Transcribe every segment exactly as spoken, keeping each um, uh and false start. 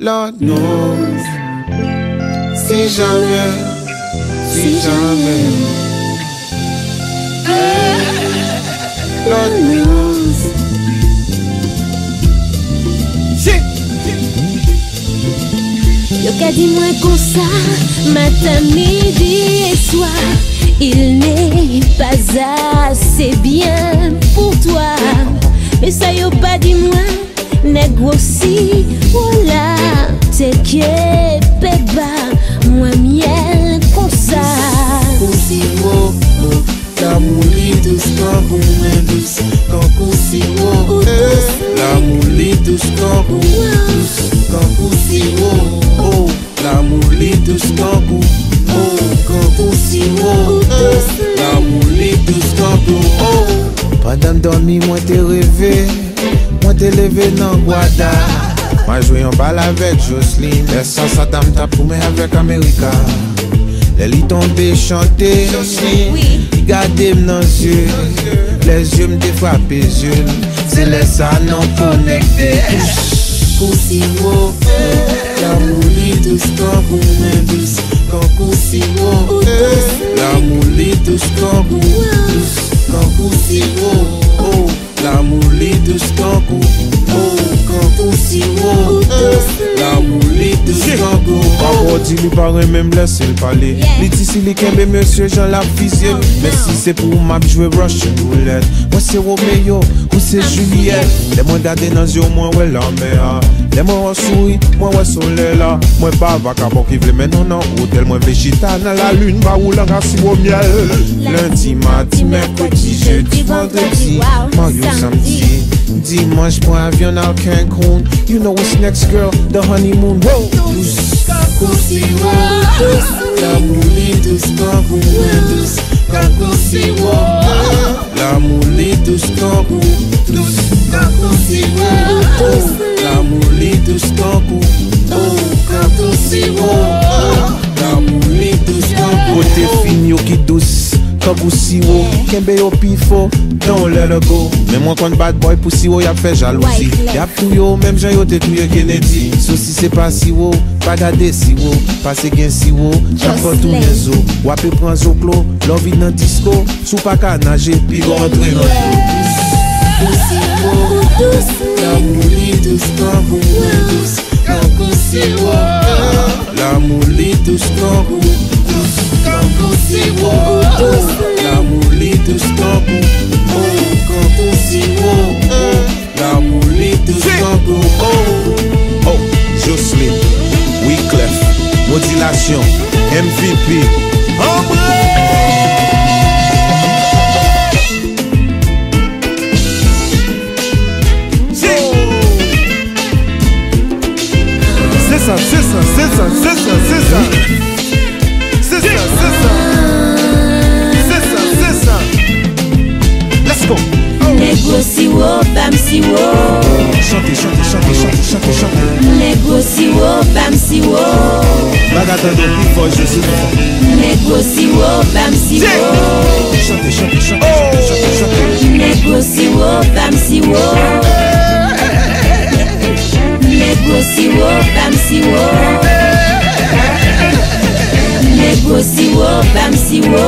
Lord knows. Si jamais, si jamais. Lord knows. Yo qu'a dit moi comme ça, matin, midi et soir. Il n'est pas assez bien pour toi. Mais ça yo pas dit moi, négocie, voilà. T'es que péba, moi miel comme ça. Cousi wo, l'amour lit douce quand vous me douce. Quand cousi wo, l'amour lit douce quand vous douce. Quand cousi wo, oh, l'amour lit douce quand vous. Oh, quand cousi wo, l'amour lit douce quand vous. Oh, pendant dormir moi t'ai rêvé, moi t'ai levé dans Guada. Moi joué en balle avec Jocelyne, laissant sa dame ta pour moi avec America. Les lits tombés chanter, il gardait dans les yeux, les yeux me défrappent les yeux, c'est les ça non connecté. Cousi wo, l'amour lit douce quand vous me douce. Quand cousi wo, l'amour lit douce quand vous douce. Quand cousi wo, oh, l'amour lit douce quand vous. Oh, quand cousi wo, l'amour lit douce quand vous. Papa dit lui paraît même laisser le parler. Il dit si les kembe monsieur Jean la fusée. Mais si c'est pour m'a jouer Russian roulette. Moi c'est Roméo ou c'est Juliette. Les moi garder dans les yeux moi ouais la mer. Les moi souris, moi ouais soleil là. Moi pas vacabon qui veut mais non non hôtel moi végétal dans la lune ba roulant rassis au miel. Lundi, mardi, mercredi, jeudi, vendredi, Mario samedi. Dimanche pour avion à Cancun. You know what's next girl, the honeymoon. Whoa. Cousi wo, l'amour lit douce quand vous me douce. Quand cousi wo, l'amour lit douce quand vous douce. Quand cousi wo, l'amour lit douce quand vous. Oh, quand cousi wo, l'amour lit douce quand vous. Côté fini qui douce. Quand vous si haut, kembe yo pifo, don't let her go. Mais moi quand bad boy pour si haut, y'a fait jalousie. Y'a tout yo, même j'ai yo te tout yo Kennedy. So si c'est pas si haut, pas garder si haut. Passe gen si haut, j'apprends tous les os. Wapé prend zo clos, love in un disco. Sous pas qu'à nager, puis go rentrer dans l'eau. Cousi wo, l'amour lit douce quand vous me douce. Quand cousi wo, l'amour lit douce quand vous douce. Quand cousi wo, l'amour lit douce quand vous. Oh, quand cousi wo, l'amour lit douce quand vous. Oh, oh, Jocelyne, Wyclef, modulation, M V P. C'est ça, c'est ça, c'est ça, c'est ça, c'est ça. C'est ça, c'est ça. C'est ça, c'est ça. Let's go. Négocie wo, bam si wo. Chantez, chantez, chantez, chantez, chantez, chantez. Négocie wo, bam si wo. Bagatando plus fort, je suis. Négocie wo, bam si wo. Chantez, chantez, chantez, chantez, chantez. Négocie wo, bam si wo. Négocie wo, bam si wo. Négocie wo, bam si wo.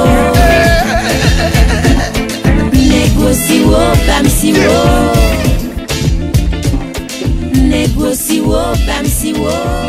Négocie wo, bam si wo. Négocie wo, bam si wo.